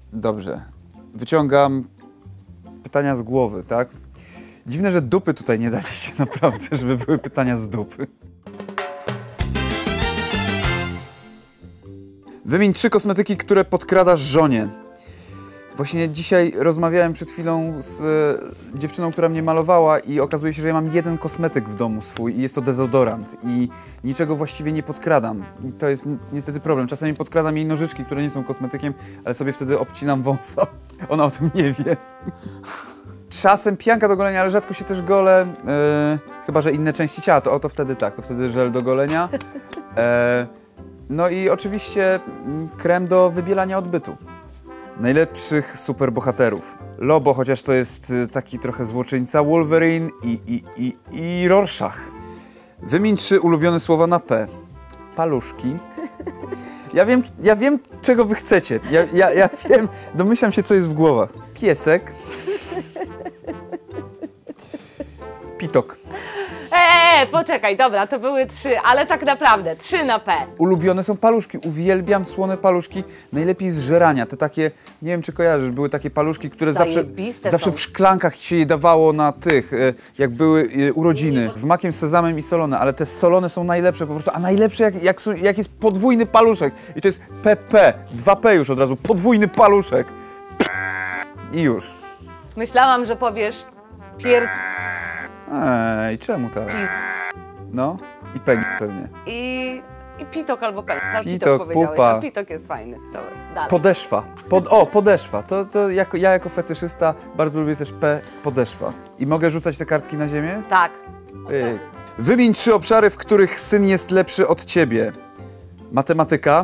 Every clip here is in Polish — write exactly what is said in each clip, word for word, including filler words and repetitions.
Dobrze. Wyciągam pytania z głowy, tak? Dziwne, że dupy tutaj nie daliście naprawdę, żeby były pytania z dupy. Wymień trzy kosmetyki, które podkradasz żonie. Właśnie dzisiaj rozmawiałem przed chwilą z e, dziewczyną, która mnie malowała i okazuje się, że ja mam jeden kosmetyk w domu swój i jest to dezodorant i niczego właściwie nie podkradam. I to jest niestety problem. Czasami podkradam jej nożyczki, które nie są kosmetykiem, ale sobie wtedy obcinam wąsa. Ona o tym nie wie. Czasem pianka do golenia, ale rzadko się też golę, e, chyba że inne części ciała, to, o, to wtedy tak, to wtedy żel do golenia. E, no i oczywiście krem do wybielania odbytu. Najlepszych superbohaterów. Lobo, chociaż to jest taki trochę złoczyńca, Wolverine i, i, i, i Rorschach. Wymień trzy ulubione słowa na P. Paluszki. Ja wiem, ja wiem czego wy chcecie. Ja, ja, ja wiem, domyślam się, co jest w głowach. Piesek. Pitok. Eee, poczekaj, dobra, to były trzy, ale tak naprawdę trzy na P. Ulubione są paluszki. Uwielbiam słone paluszki. Najlepiej z żerania. Te takie, nie wiem czy kojarzysz, były takie paluszki, które zawsze, zawsze w szklankach się je dawało na tych, jak były urodziny. Z makiem, z sezamem i solone, ale te solone są najlepsze po prostu. A najlepsze jak, jak, są, jak jest podwójny paluszek. I to jest P P. dwa P już od razu. Podwójny paluszek. I już. Myślałam, że powiesz pier... Ej, czemu tak? No i peg pewnie. I, i pitok albo peg. Pitok, pupa. A pitok jest fajny. Dobra, dalej. Podeszwa. Pod, o, podeszwa. To, to jako, ja jako fetyszysta bardzo lubię też P, podeszwa. I mogę rzucać te kartki na ziemię? Tak. Pyk. Wymień trzy obszary, w których syn jest lepszy od ciebie. Matematyka,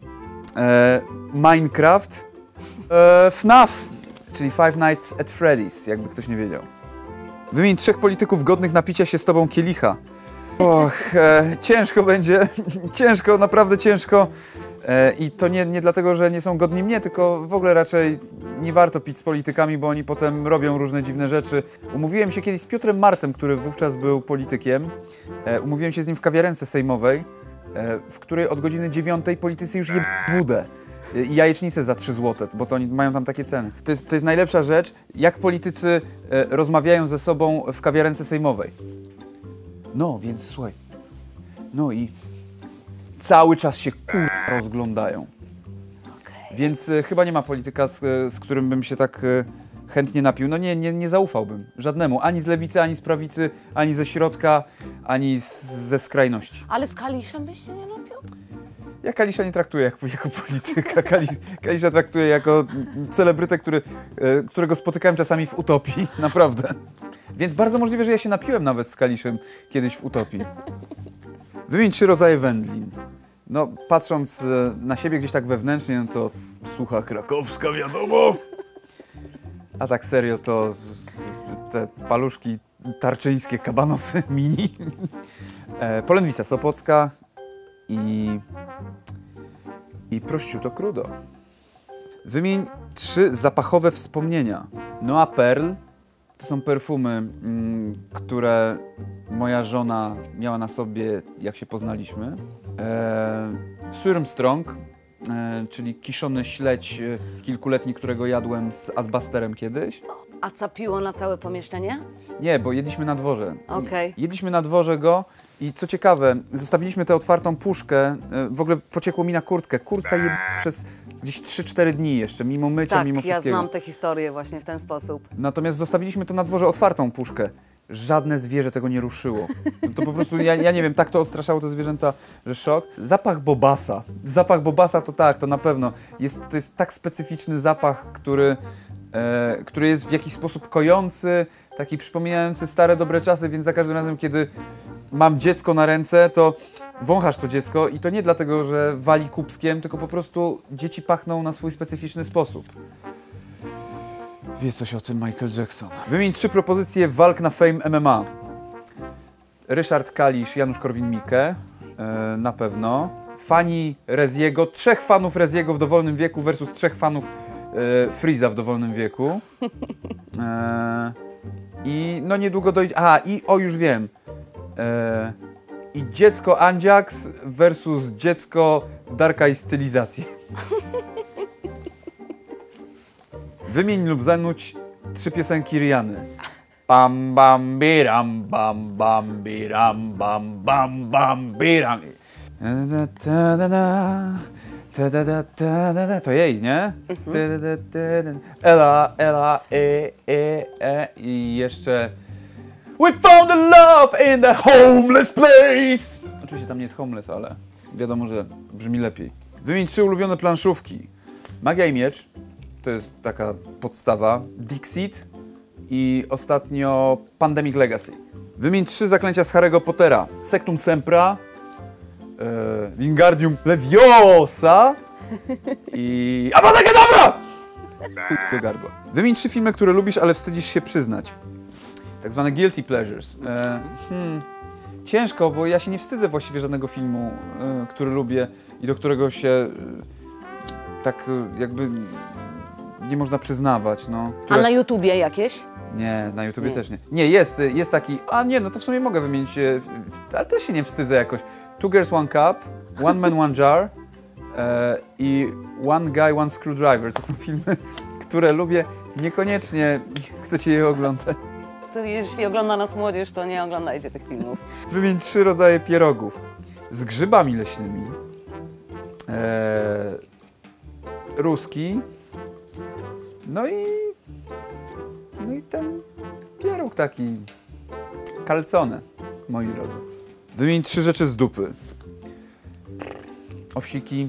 e, Minecraft, e, F N A F, czyli Five Nights at Freddy's, jakby ktoś nie wiedział. Wymień trzech polityków godnych napicia się z tobą kielicha. Och, e, ciężko będzie, ciężko, naprawdę ciężko. E, I to nie, nie dlatego, że nie są godni mnie, tylko w ogóle raczej nie warto pić z politykami, bo oni potem robią różne dziwne rzeczy. Umówiłem się kiedyś z Piotrem Marcem, który wówczas był politykiem. E, umówiłem się z nim w kawiarence sejmowej, e, w której od godziny dziewiątej politycy już je wódę. I jajecznicę za trzy złote, bo to oni mają tam takie ceny. To jest, to jest najlepsza rzecz, jak politycy e, rozmawiają ze sobą w kawiarence sejmowej. No, więc słuchaj. No i cały czas się kur... rozglądają. Okay. Więc e, chyba nie ma polityka, z, z którym bym się tak e, chętnie napił. No nie, nie, nie zaufałbym żadnemu. Ani z lewicy, ani z prawicy, ani ze środka, ani z, ze skrajności. Ale z Kaliszem byś się nie napił? Ja Kalisza nie traktuję jako, jako polityka. Kali, Kalisza traktuję jako celebrytę, który, e, którego spotykałem czasami w Utopii. Naprawdę. Więc bardzo możliwe, że ja się napiłem nawet z Kaliszem kiedyś w Utopii. Wymień trzy rodzaje wędlin. No, patrząc na siebie gdzieś tak wewnętrznie, no to sucha krakowska, wiadomo. A tak serio, to te paluszki tarczyńskie, kabanosy mini. E, polędwica sopocka i... i prosciutto crudo. Wymień trzy zapachowe wspomnienia. Noa Pearl to są perfumy, mm, które moja żona miała na sobie, jak się poznaliśmy. E, Surmstrong, e, czyli kiszony śledź e, kilkuletni, którego jadłem z Adbusterem kiedyś. A capiło na całe pomieszczenie? Nie, bo jedliśmy na dworze. Okej. Jedliśmy na dworze go i co ciekawe, zostawiliśmy tę otwartą puszkę, e, w ogóle pociekło mi na kurtkę. Kurtka je przez gdzieś trzy cztery dni jeszcze, mimo mycia, Tak, mimo ja wszystkiego. znam tę historię właśnie w ten sposób. Natomiast zostawiliśmy to na dworze otwartą puszkę. Żadne zwierzę tego nie ruszyło. To po prostu, ja, ja nie wiem, tak to odstraszało te zwierzęta, że szok. Zapach bobasa. Zapach bobasa to tak, to na pewno. Jest, to jest tak specyficzny zapach, który, e, który jest w jakiś sposób kojący, taki przypominający stare, dobre czasy, więc za każdym razem, kiedy mam dziecko na ręce, to wąchasz to dziecko i to nie dlatego, że wali kubskiem, tylko po prostu dzieci pachną na swój specyficzny sposób. Wie coś o tym Michael Jackson. Wymień trzy propozycje walk na Fame M M A. Ryszard Kalisz, Janusz Korwin-Mikke, yy, na pewno. Fani Reziego, trzech fanów Reziego w dowolnym wieku versus trzech fanów yy, Freeza w dowolnym wieku. Yy, I no niedługo dojdzie... A, i o już wiem. Yy, I dziecko Andziaks versus dziecko Darka i stylizacji. Wymień lub zanuć trzy piosenki Rihanny. Bam bam biram, bam bam biram, bam bam bam biram. To jej, nie? Ela, Ela, e, e, e i jeszcze We found the love in the homeless place. Oczywiście tam nie jest homeless, ale wiadomo, że brzmi lepiej. Wymień trzy ulubione planszówki. Magia i Miecz, to jest taka podstawa. Dixit i ostatnio Pandemic Legacy. Wymień trzy zaklęcia z Harry'ego Pottera. Sectum Sempra, e, Wingardium Leviosa i Avada Kedavra! Do gardła. Wymień trzy filmy, które lubisz, ale wstydzisz się przyznać. Tak zwane guilty pleasures. E, hmm, ciężko, bo ja się nie wstydzę właściwie żadnego filmu, e, który lubię i do którego się e, tak e, jakby nie można przyznawać. No, które... A na YouTubie jakieś? Nie, na YouTubie Nie. też nie. Nie, jest, jest taki, a nie, no to w sumie mogę wymienić, e, ale też się nie wstydzę jakoś. Two Girls, One Cup, One Man, One Jar e, i One Guy, One Screwdriver. To są filmy, które lubię, niekoniecznie chcecie je oglądać. To jeśli ogląda nas młodzież, to nie oglądajcie tych filmów. Wymień trzy rodzaje pierogów. Z grzybami leśnymi, e, ruski, no i, no i ten pieróg taki kalcone, moi drodzy. Wymień trzy rzeczy z dupy. Owsiki,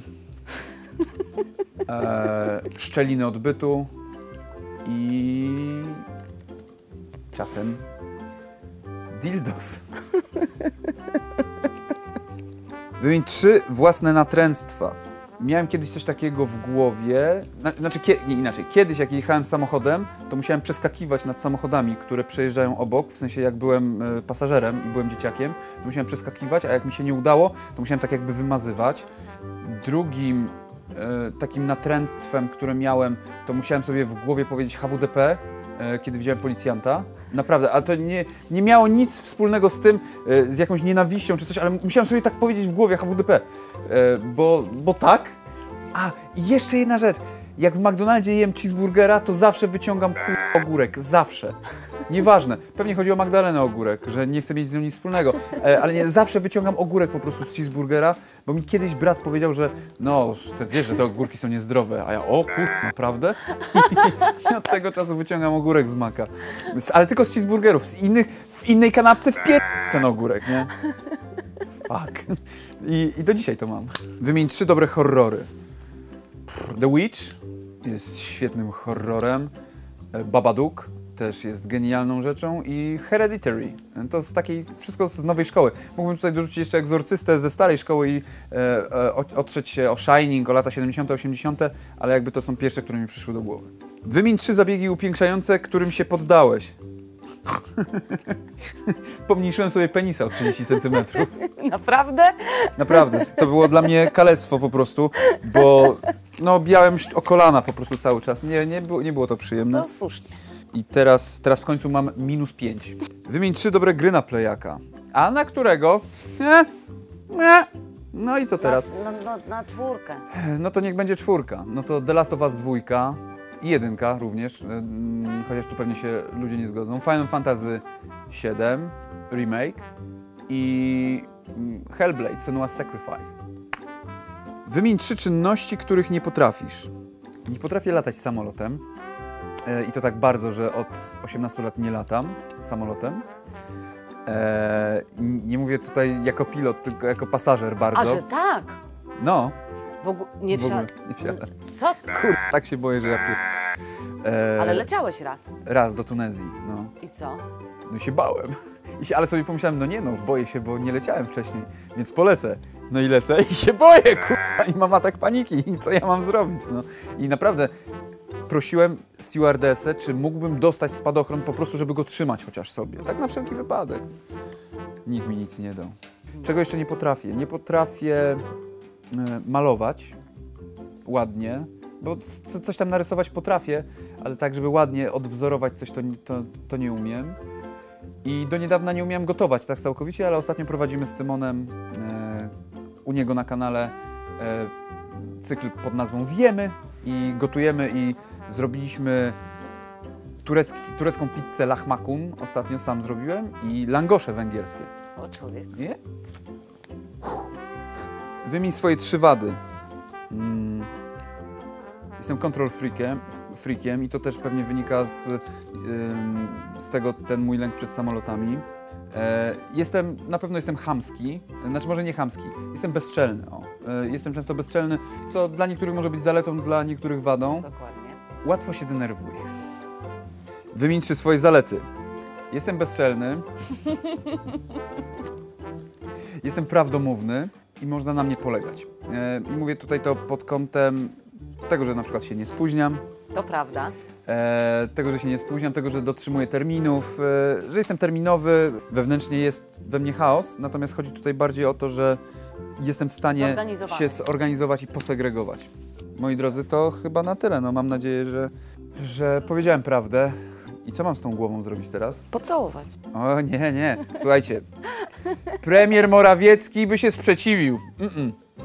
e, szczeliny odbytu i czasem dildos. Wymień trzy własne natręctwa. Miałem kiedyś coś takiego w głowie, na, znaczy kie, nie inaczej, kiedyś jak jechałem samochodem, to musiałem przeskakiwać nad samochodami, które przejeżdżają obok, w sensie jak byłem e, pasażerem i byłem dzieciakiem, to musiałem przeskakiwać, a jak mi się nie udało, to musiałem tak jakby wymazywać. Drugim e, takim natręctwem, które miałem, to musiałem sobie w głowie powiedzieć H W D P, e, kiedy widziałem policjanta. Naprawdę, ale to nie, nie miało nic wspólnego z tym, e, z jakąś nienawiścią czy coś, ale musiałem sobie tak powiedzieć w głowie H W D P, e, bo, bo tak. A, i jeszcze jedna rzecz. Jak w McDonaldzie jem cheeseburgera, to zawsze wyciągam k***a ogórek. Zawsze. Nieważne. Pewnie chodzi o Magdalenę Ogórek, że nie chcę mieć z nią nic wspólnego. E, ale nie, zawsze wyciągam ogórek po prostu z cheeseburgera, bo mi kiedyś brat powiedział, że no, te, wiesz, że te ogórki są niezdrowe. A ja, o kur... naprawdę? I od tego czasu wyciągam ogórek z maka. Z, ale tylko z cheeseburgerów. Z innych, w innej kanapce wpier... ten ogórek, nie? Fuck. I, I do dzisiaj to mam. Wymień trzy dobre horrory. The Witch jest świetnym horrorem. Babadook też jest genialną rzeczą i Hereditary. To z takiej, wszystko z nowej szkoły. Mógłbym tutaj dorzucić jeszcze Egzorcystę ze starej szkoły i e, e, otrzeć się o Shining, o lata siedemdziesiąte, osiemdziesiąte, ale jakby to są pierwsze, które mi przyszły do głowy. Wymień trzy zabiegi upiększające, którym się poddałeś. Pomniejszyłem sobie penisa o trzydzieści centymetrów. Naprawdę? Naprawdę, to było dla mnie kalectwo po prostu, bo no białem o kolana po prostu cały czas. Nie, nie, było, nie było to przyjemne. To słusznie. I teraz, teraz w końcu mam minus pięć. Wymień trzy dobre gry na Playaka. A na którego? Nie, nie. No i co teraz? Na, na, na czwórkę. No to niech będzie czwórka. No to The Last of Us dwójka i jedynka również, mm, chociaż tu pewnie się ludzie nie zgodzą. Final Fantasy siedem Remake i Hellblade Senua's Sacrifice. Wymień trzy czynności, których nie potrafisz. Nie potrafię latać samolotem. E, I to tak bardzo, że od osiemnastu lat nie latam samolotem. E, nie mówię tutaj jako pilot, tylko jako pasażer bardzo. A że tak? No. W ogóle nie W ogóle wsiadł. nie wsiadam. Co? Kur... tak się boję, że ja pier... E, Ale leciałeś raz. Raz do Tunezji, no. I co? No i się bałem. I się, ale sobie pomyślałem, no nie no, boję się, bo nie leciałem wcześniej, więc polecę. No i lecę i się boję, kurwa, i mam atak paniki. I co ja mam zrobić, no. I naprawdę prosiłem stewardessę, czy mógłbym dostać spadochron po prostu, żeby go trzymać chociaż sobie. Tak na wszelki wypadek. Nikt mi nic nie dał. Czego jeszcze nie potrafię? Nie potrafię e, malować ładnie, bo c- coś tam narysować potrafię, ale tak, żeby ładnie odwzorować coś, to, to, to nie umiem. I do niedawna nie umiałem gotować tak całkowicie, ale ostatnio prowadzimy z Tymonem e, u niego na kanale e, cykl pod nazwą Wiemy i gotujemy i zrobiliśmy turecki, turecką pizzę lahmacun, ostatnio sam zrobiłem, i langosze węgierskie. O człowiek. Nie? Wymień swoje trzy wady. Mm. Jestem control freakiem, freakiem i to też pewnie wynika z, ym, z tego ten mój lęk przed samolotami. E, jestem, na pewno jestem chamski, znaczy może nie chamski, jestem bezczelny. O. E, jestem często bezczelny, co dla niektórych może być zaletą, dla niektórych wadą. Dokładnie. Łatwo się denerwuję. Wymień trzy swoje zalety. Jestem bezczelny. Jestem prawdomówny i można na mnie polegać. E, I mówię tutaj to pod kątem tego, że na przykład się nie spóźniam, To prawda. e, tego, że się nie spóźniam, tego, że dotrzymuję terminów, e, że jestem terminowy. Wewnętrznie jest we mnie chaos, natomiast chodzi tutaj bardziej o to, że jestem w stanie Zorganizowany. się zorganizować i posegregować. Moi drodzy, to chyba na tyle. No, mam nadzieję, że, że powiedziałem prawdę. I co mam z tą głową zrobić teraz? Pocałować. O nie, nie. Słuchajcie, premier Morawiecki by się sprzeciwił. Mm -mm.